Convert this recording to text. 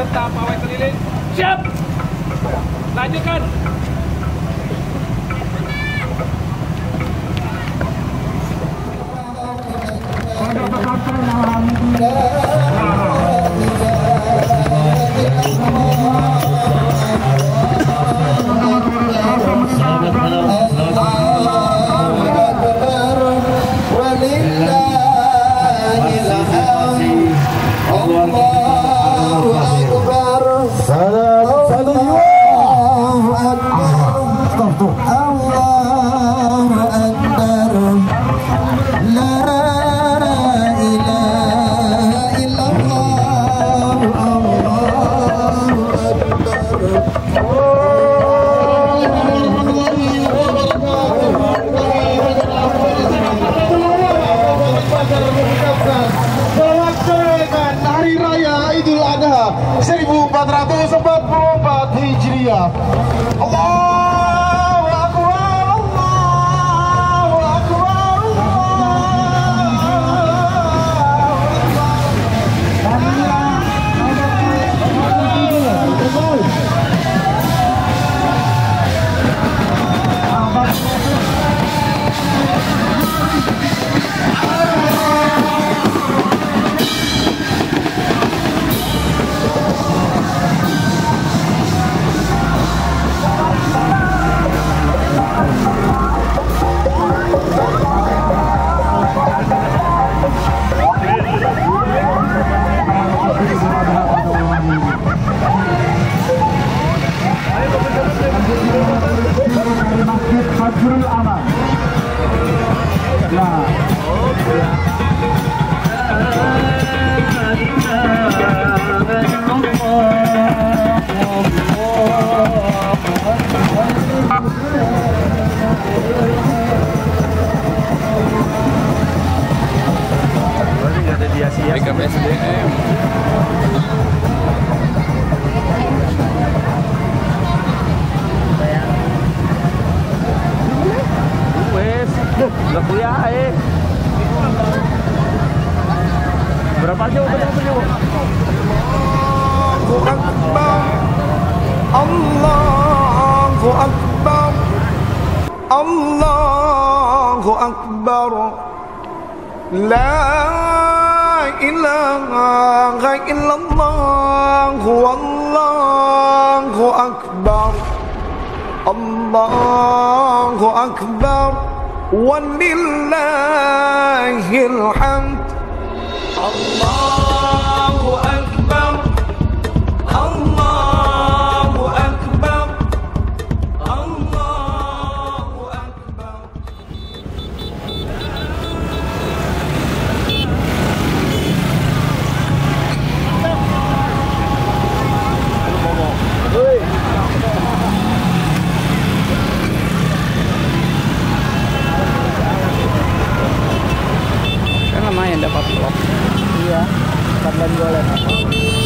peserta pawai keliling. Siap. Lanjutkan. Melaksanakan Hari Raya Idul Adha 1444 Hijriah. Allahu Akbar, Allahu Akbar, Masjid Fajrul Aman. Nah, BKPSDM. nggak kuliah berapa jauh Allahu Akbar, Allahu Akbar, Allahu Akbar, La ilaha illallah, Wallahu Akbar, Allahu Akbar, walillahil hamd. Allahu Akbar, Allahu Akbar, Allahu Akbar. Kan lumayan dapat vlog. iya 4 bulan 2 lewat